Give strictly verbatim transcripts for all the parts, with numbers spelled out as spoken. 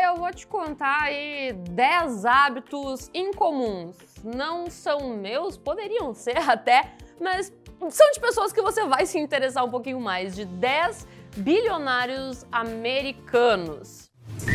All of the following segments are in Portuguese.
eu vou te contar aí dez hábitos incomuns. Não são meus, poderiam ser até, mas são de pessoas que você vai se interessar um pouquinho mais, de dez bilionários americanos.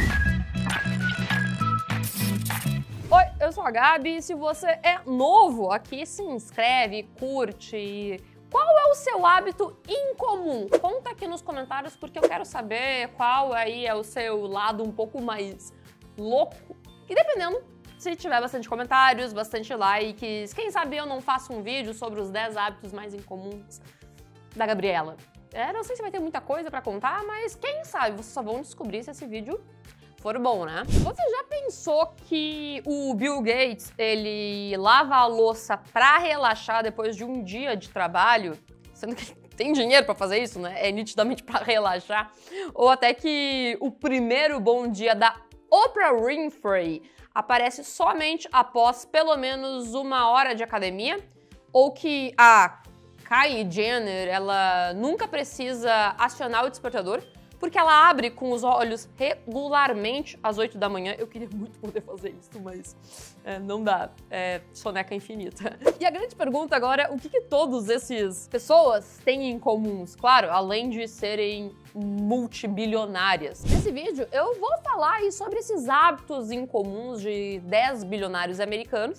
Oi, eu sou a Gabi, se você é novo aqui, se inscreve, curte. Qual é o seu hábito incomum? Conta aqui nos comentários porque eu quero saber qual aí é o seu lado um pouco mais louco. E dependendo, se tiver bastante comentários, bastante likes, quem sabe eu não faço um vídeo sobre os dez hábitos mais incomuns da Gabriela. É, não sei se vai ter muita coisa pra contar, mas quem sabe vocês só vão descobrir se esse vídeo for bom, né? Você já pensou que o Bill Gates, ele lava a louça pra relaxar depois de um dia de trabalho? Sendo que ele tem dinheiro pra fazer isso, né? É nitidamente pra relaxar. Ou até que o primeiro bom dia da Oprah Winfrey aparece somente após pelo menos uma hora de academia? Ou que a Kylie Jenner, ela nunca precisa acionar o despertador porque ela abre com os olhos regularmente às oito da manhã. Eu queria muito poder fazer isso, mas é, não dá. É soneca infinita. E a grande pergunta agora é o que, que todos esses pessoas têm em comuns? Claro, além de serem multibilionárias. Nesse vídeo eu vou falar aí sobre esses hábitos incomuns de dez bilionários americanos,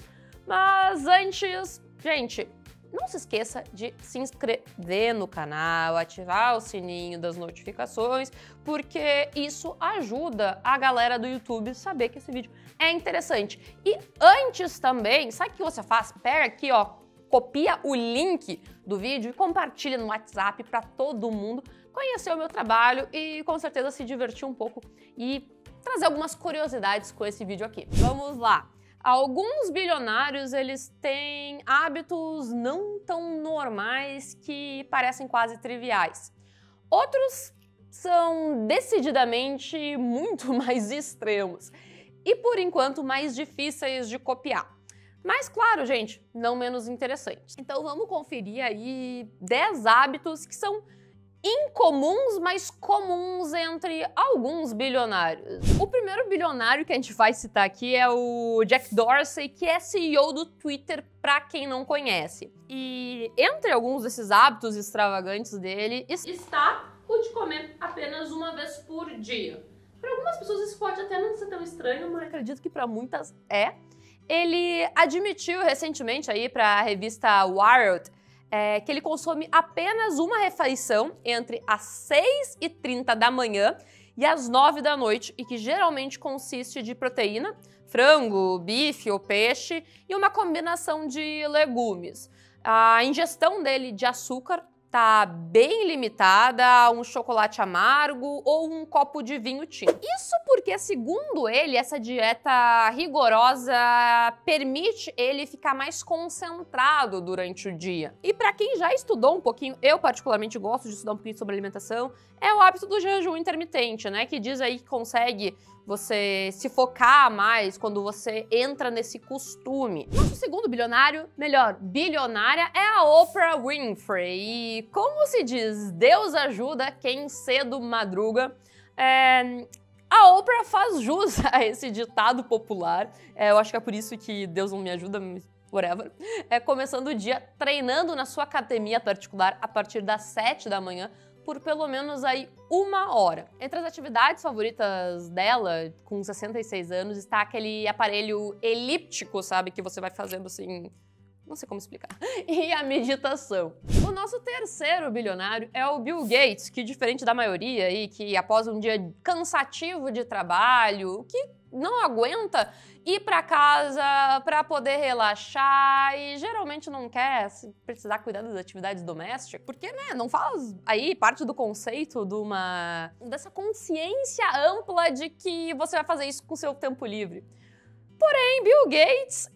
mas antes, gente, não se esqueça de se inscrever no canal, ativar o sininho das notificações, porque isso ajuda a galera do YouTube a saber que esse vídeo é interessante. E antes também, sabe o que você faz? Pega aqui, ó, copia o link do vídeo e compartilha no WhatsApp para todo mundo conhecer o meu trabalho e com certeza se divertir um pouco e trazer algumas curiosidades com esse vídeo aqui. Vamos lá! Alguns bilionários, eles têm hábitos não tão normais que parecem quase triviais. Outros são decididamente muito mais extremos e, por enquanto, mais difíceis de copiar. Mas, claro, gente, não menos interessantes. Então vamos conferir aí dez hábitos que são incomuns, mas comuns entre alguns bilionários. O primeiro bilionário que a gente vai citar aqui é o Jack Dorsey, que é C E O do Twitter, para quem não conhece. E entre alguns desses hábitos extravagantes dele está o de comer apenas uma vez por dia. Para algumas pessoas isso pode até não ser tão estranho, mas acredito que para muitas é. Ele admitiu recentemente aí para a revista Wired É, que ele consome apenas uma refeição entre as seis e trinta da manhã e as nove da noite e que geralmente consiste de proteína, frango, bife ou peixe e uma combinação de legumes. A ingestão dele de açúcar tá bem limitada a um chocolate amargo ou um copo de vinho tinto. Isso porque, segundo ele, essa dieta rigorosa permite ele ficar mais concentrado durante o dia. E para quem já estudou um pouquinho, eu particularmente gosto de estudar um pouquinho sobre alimentação, é o hábito do jejum intermitente, né? Que diz aí que consegue você se focar mais quando você entra nesse costume. Nosso segundo bilionário, melhor, bilionária, é a Oprah Winfrey. E como se diz, Deus ajuda quem cedo madruga. É... A Oprah faz jus a esse ditado popular. É, eu acho que é por isso que Deus não me ajuda, whatever. É, começando o dia treinando na sua academia particular a partir das sete da manhã, por pelo menos aí uma hora. Entre as atividades favoritas dela, com sessenta e seis anos, está aquele aparelho elíptico, sabe? Que você vai fazendo assim... Não sei como explicar. E a meditação. O nosso terceiro bilionário é o Bill Gates, que diferente da maioria aí, que após um dia cansativo de trabalho, que não aguenta ir para casa para poder relaxar e geralmente não quer precisar cuidar das atividades domésticas, porque, né, não faz aí parte do conceito de uma dessa consciência ampla de que você vai fazer isso com seu tempo livre. Porém, Bill Gates,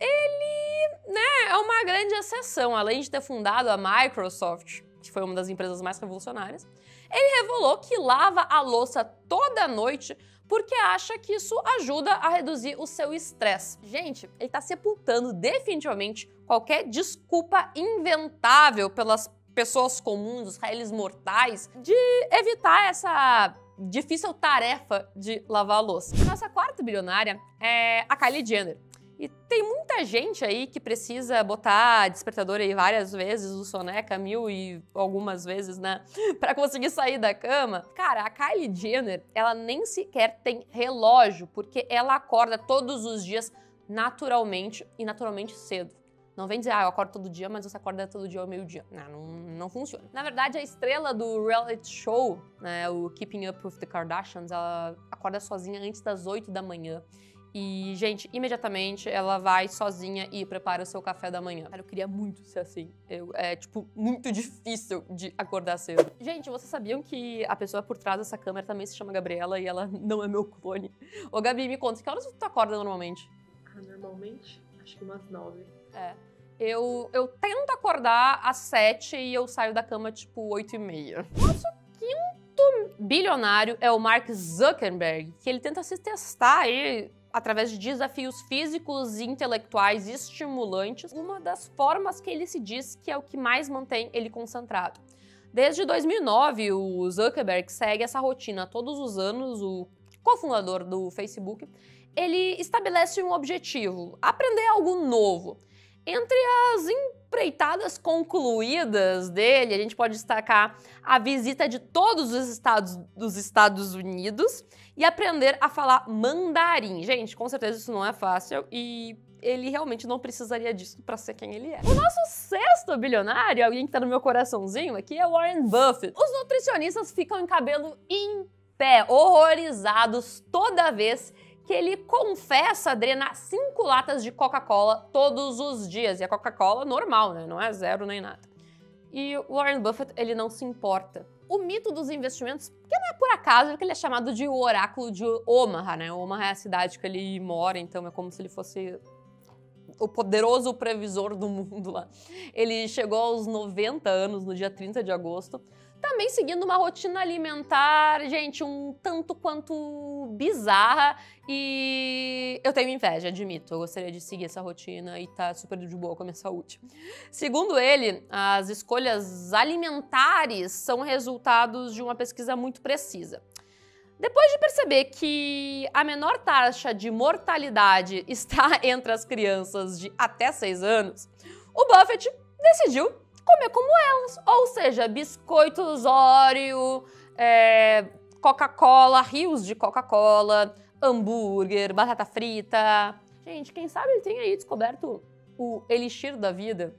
ele, né, é uma grande exceção. Além de ter fundado a Microsoft, que foi uma das empresas mais revolucionárias, ele revelou que lava a louça toda noite porque acha que isso ajuda a reduzir o seu estresse. Gente, ele tá sepultando definitivamente qualquer desculpa inventável pelas pessoas comuns, os réis mortais, de evitar essa difícil tarefa de lavar a louça. A nossa quarta bilionária é a Kylie Jenner. E tem muita gente aí que precisa botar despertador aí várias vezes, o soneca mil e algumas vezes, né? Pra conseguir sair da cama. Cara, a Kylie Jenner, ela nem sequer tem relógio, porque ela acorda todos os dias naturalmente e naturalmente cedo. Não vem dizer, ah, eu acordo todo dia, mas você acorda todo dia ao meio-dia. Não, não, não funciona. Na verdade, a estrela do reality show, né, o Keeping Up with the Kardashians, ela acorda sozinha antes das oito da manhã. E, gente, imediatamente ela vai sozinha e prepara o seu café da manhã. Cara, eu queria muito ser assim. Eu, é, tipo, muito difícil de acordar cedo. Gente, vocês sabiam que a pessoa por trás dessa câmera também se chama Gabriela e ela não é meu clone? Ô, Gabi, me conta, que horas tu acorda normalmente? Ah, normalmente? Acho que umas nove. É. Eu, eu tento acordar às sete e eu saio da cama, tipo, oito e meia. Nosso quinto bilionário é o Mark Zuckerberg, que ele tenta se testar aí através de desafios físicos e intelectuais estimulantes, uma das formas que ele se diz que é o que mais mantém ele concentrado. Desde dois mil e nove, o Zuckerberg segue essa rotina todos os anos, o cofundador do Facebook, ele estabelece um objetivo, aprender algo novo. Entre as empreitadas concluídas dele, a gente pode destacar a visita de todos os estados dos Estados Unidos e aprender a falar mandarim. Gente, com certeza isso não é fácil e ele realmente não precisaria disso para ser quem ele é. O nosso sexto bilionário, alguém que tá no meu coraçãozinho aqui, é Warren Buffett. Os nutricionistas ficam em cabelo em pé, horrorizados toda vez que ele confessa drenar cinco latas de Coca-Cola todos os dias. E a Coca-Cola normal, né? Não é zero nem nada. E o Warren Buffett, ele não se importa. O mito dos investimentos, porque não é por acaso que ele é chamado de o oráculo de Omaha, né? Omaha é a cidade que ele mora, então é como se ele fosse o poderoso previsor do mundo lá. Ele chegou aos noventa anos no dia trinta de agosto, também seguindo uma rotina alimentar, gente, um tanto quanto bizarra, e eu tenho inveja, admito. Eu gostaria de seguir essa rotina e tá super de boa com a minha saúde. Segundo ele, as escolhas alimentares são resultados de uma pesquisa muito precisa. Depois de perceber que a menor taxa de mortalidade está entre as crianças de até seis anos, o Buffett decidiu comer como elas, ou seja, biscoitos Oreo, é, Coca-Cola, rios de Coca-Cola, hambúrguer, batata frita. Gente, quem sabe ele tem aí descoberto o elixir da vida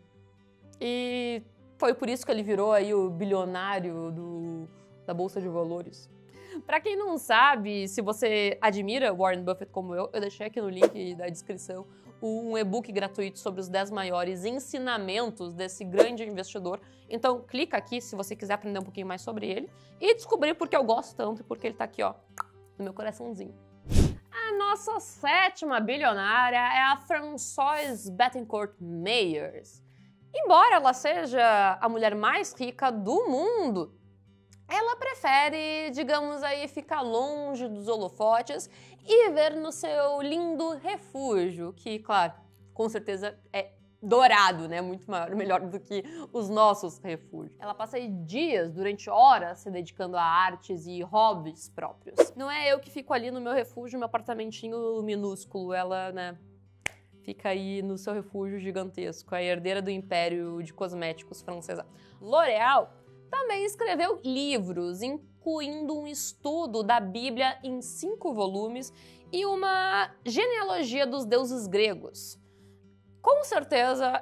e foi por isso que ele virou aí o bilionário do, da Bolsa de Valores. Pra quem não sabe, se você admira Warren Buffett como eu, eu deixei aqui no link da descrição um e-book gratuito sobre os dez maiores ensinamentos desse grande investidor. Então, clica aqui se você quiser aprender um pouquinho mais sobre ele e descobrir por que eu gosto tanto e por que ele tá aqui, ó, no meu coraçãozinho. A nossa sétima bilionária é a Francoise Bettencourt Meyers. Embora ela seja a mulher mais rica do mundo, ela prefere, digamos aí, ficar longe dos holofotes e viver no seu lindo refúgio, que, claro, com certeza é dourado, né? Muito maior, melhor do que os nossos refúgios. Ela passa aí dias, durante horas, se dedicando a artes e hobbies próprios. Não é eu que fico ali no meu refúgio, meu apartamentinho minúsculo, ela, né, fica aí no seu refúgio gigantesco, a herdeira do império de cosméticos francesa. L'Oréal também escreveu livros, incluindo um estudo da Bíblia em cinco volumes e uma genealogia dos deuses gregos. Com certeza,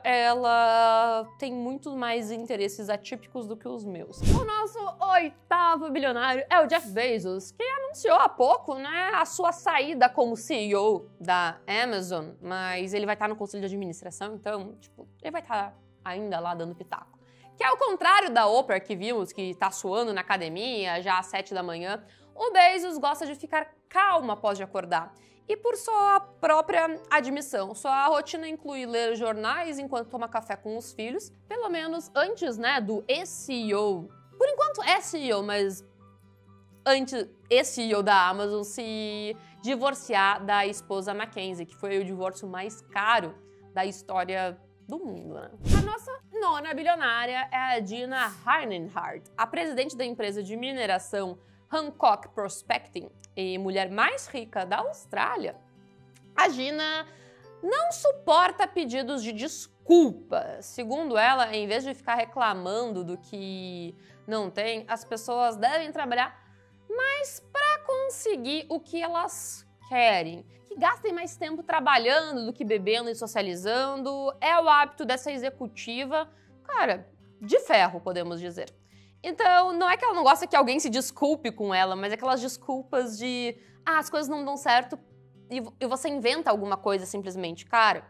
ela tem muito mais interesses atípicos do que os meus. O nosso oitavo bilionário é o Jeff Bezos, que anunciou há pouco, né, a sua saída como C E O da Amazon, mas ele vai estar no conselho de administração, então, tipo, ele vai estar ainda lá dando pitaco. Que ao contrário da Oprah que vimos, que tá suando na academia já às sete da manhã, o Bezos gosta de ficar calmo após de acordar. E por sua própria admissão, sua rotina inclui ler jornais enquanto toma café com os filhos, pelo menos antes, né, do S E O. Por enquanto é C E O, mas antes esse C E O da Amazon se divorciar da esposa Mackenzie, que foi o divórcio mais caro da história do mundo, né? A nossa nona bilionária é a Dina Reinhardt, a presidente da empresa de mineração Hancock Prospecting e mulher mais rica da Austrália, a Gina não suporta pedidos de desculpa. Segundo ela, em vez de ficar reclamando do que não tem, as pessoas devem trabalhar mais para conseguir o que elas querem. Que gastem mais tempo trabalhando do que bebendo e socializando. É o hábito dessa executiva, cara, de ferro, podemos dizer. Então, não é que ela não gosta que alguém se desculpe com ela, mas é aquelas desculpas de ah, as coisas não dão certo e você inventa alguma coisa simplesmente. Cara,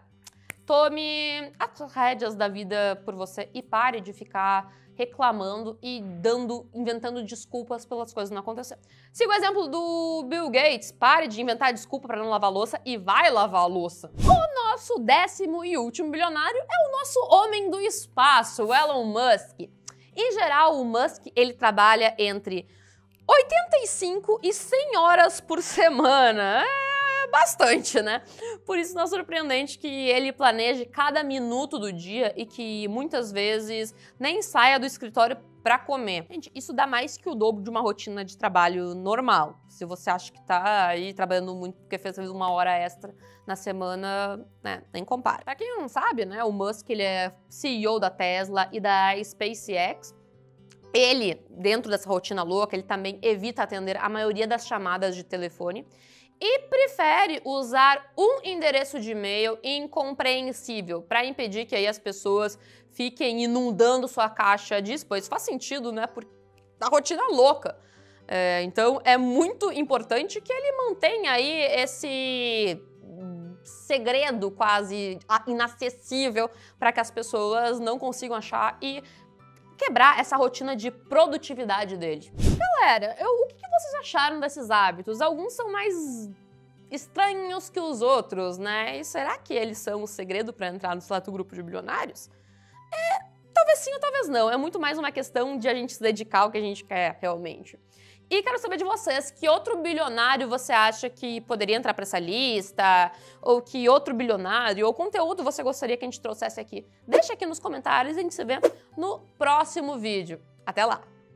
tome as rédeas da vida por você e pare de ficar reclamando e dando, inventando desculpas pelas coisas não acontecendo. Siga o exemplo do Bill Gates, pare de inventar desculpa para não lavar a louça e vai lavar a louça. O nosso décimo e último bilionário é o nosso homem do espaço, o Elon Musk. Em geral, o Musk, ele trabalha entre oitenta e cinco e cem horas por semana. É bastante, né? Por isso não é surpreendente que ele planeje cada minuto do dia e que muitas vezes nem saia do escritório para comer. Gente, isso dá mais que o dobro de uma rotina de trabalho normal. Se você acha que tá aí trabalhando muito porque fez uma hora extra na semana, né, nem compara. Pra quem não sabe, né, o Musk, ele é C E O da Tesla e da SpaceX. Ele, dentro dessa rotina louca, ele também evita atender a maioria das chamadas de telefone e prefere usar um endereço de e-mail incompreensível para impedir que aí as pessoas fiquem inundando sua caixa de spam. Isso faz sentido, né? Por a rotina louca. É, então, é muito importante que ele mantenha aí esse segredo quase inacessível para que as pessoas não consigam achar e quebrar essa rotina de produtividade dele. Galera, eu, o que vocês acharam desses hábitos? Alguns são mais estranhos que os outros, né? E será que eles são o segredo para entrar no seleto grupo de bilionários? É, talvez sim ou talvez não. É muito mais uma questão de a gente se dedicar ao que a gente quer realmente. E quero saber de vocês, que outro bilionário você acha que poderia entrar para essa lista? Ou que outro bilionário ou conteúdo você gostaria que a gente trouxesse aqui? Deixa aqui nos comentários e a gente se vê no próximo vídeo. Até lá!